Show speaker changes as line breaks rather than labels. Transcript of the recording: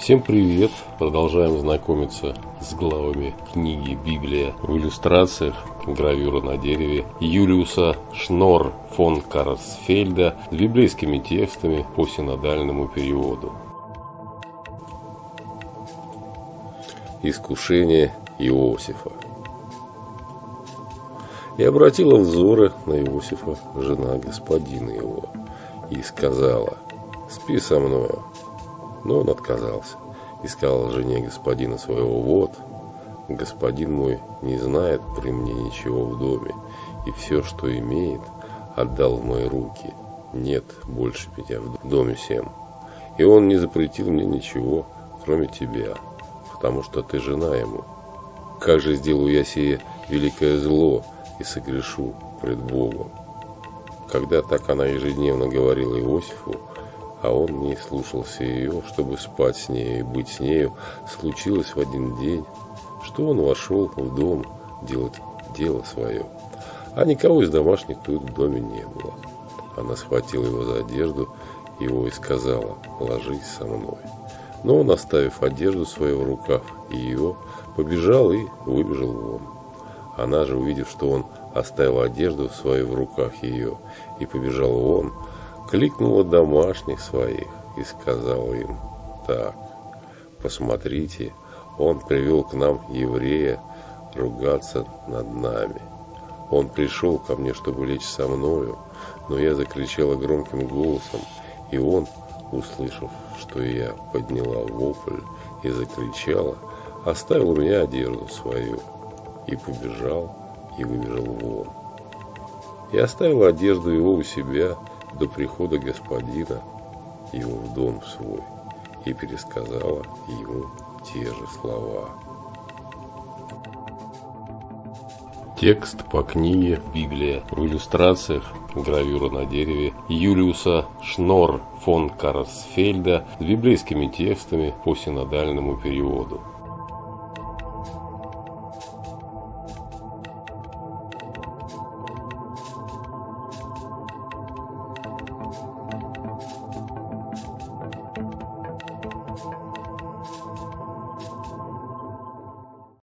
Всем привет! Продолжаем знакомиться с главами книги «Библия» в иллюстрациях, гравюра на дереве Юлиуса Шнор фон Карсфельда с библейскими текстами по синодальному переводу. Искушение Иосифа. И обратила взоры на Иосифа жена господина его и сказала: «Спи со мною». Но он отказался и сказал жене господина своего: «Вот, господин мой не знает при мне ничего в доме, и все, что имеет, отдал в мои руки. Нет больше меня в доме сем. И он не запретил мне ничего, кроме тебя, потому что ты жена ему. Как же сделаю я сие великое зло и согрешу пред Богом?» Когда так она ежедневно говорила Иосифу, а он не слушался ее, чтобы спать с нею и быть с нею, случилось в один день, что он вошел в дом делать дело свое, а никого из домашних тут в доме не было. Она схватила его за одежду его и сказала: «Ложись со мной». Но он, оставив одежду свою в руках ее, побежал и выбежал вон. Она же, увидев, что он оставил одежду свою в руках ее и побежал вон, кликнула домашних своих и сказала им: «Так, посмотрите, он привел к нам еврея ругаться над нами. Он пришел ко мне, чтобы лечь со мною, но я закричала громким голосом, и он, услышав, что я подняла вопль и закричала, оставил у меня одежду свою и побежал и выбежал вон. И оставила одежду его у себя до прихода господина его в дом свой, и пересказала ему те же слова». Текст по книге «Библия» в иллюстрациях, гравюра на дереве Юлиуса Шнор фон Карсфельда с библейскими текстами по синодальному переводу.